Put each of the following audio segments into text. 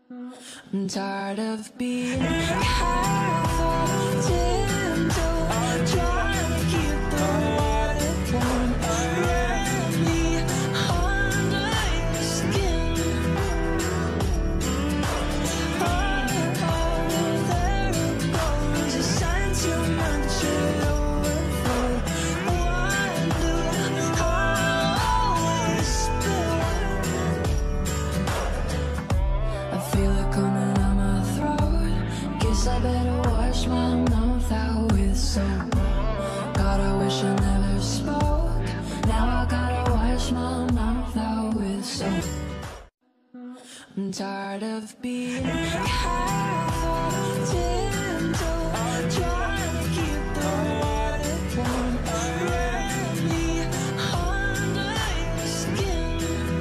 I'm tired of being half gentle, trying to keep the water warm. Wrap me under your skin. Oh, there it goes. You sign too much, it overflow. Wonder how we spill. I feel it coming out my throat. Guess I better wash my mouth out with soap. God, I wish I never spoke. Now I gotta wash my mouth out with soap. I'm tired of being half gentle, trying to keep the water warm. Wrap me under your skin.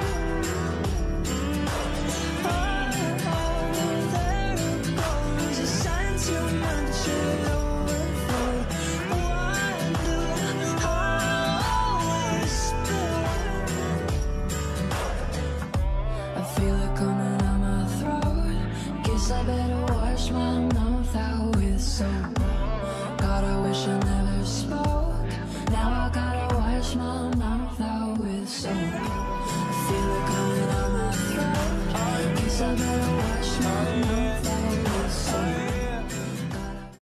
Oh, there it goes. You sign too much, it overflow. Wonder how we spill. I feel it coming out my throat. Guess I better wash my mouth out with soap. God, I wish I never